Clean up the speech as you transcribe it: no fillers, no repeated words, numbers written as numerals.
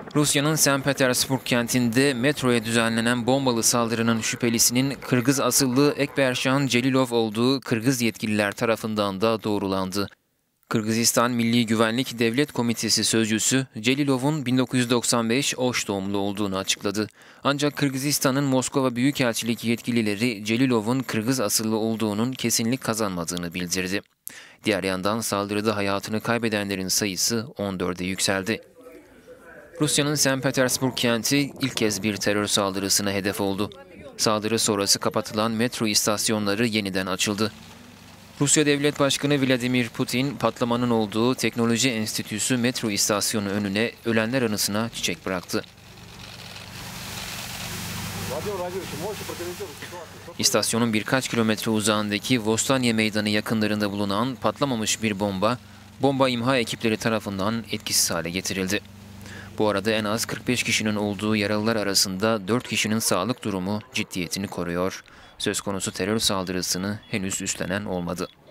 Rusya'nın St. Petersburg kentinde metroya düzenlenen bombalı saldırının şüphelisinin Kırgız asıllı Ekberşan Celilov olduğu Kırgız yetkililer tarafından da doğrulandı. Kırgızistan Milli Güvenlik Devlet Komitesi sözcüsü Celilov'un 1995 Oş doğumlu olduğunu açıkladı. Ancak Kırgızistan'ın Moskova Büyükelçilik yetkilileri Celilov'un Kırgız asıllı olduğunun kesinlik kazanmadığını bildirdi. Diğer yandan saldırıda hayatını kaybedenlerin sayısı 14'e yükseldi. Rusya'nın St. Petersburg kenti ilk kez bir terör saldırısına hedef oldu. Saldırı sonrası kapatılan metro istasyonları yeniden açıldı. Rusya Devlet Başkanı Vladimir Putin, patlamanın olduğu Teknoloji Enstitüsü metro istasyonu önüne ölenler anısına çiçek bıraktı. İstasyonun birkaç kilometre uzağındaki Vostanya Meydanı yakınlarında bulunan patlamamış bir bomba imha ekipleri tarafından etkisiz hale getirildi. Bu arada en az 45 kişinin olduğu yaralılar arasında 4 kişinin sağlık durumu ciddiyetini koruyor. Söz konusu terör saldırısını henüz üstlenen olmadı.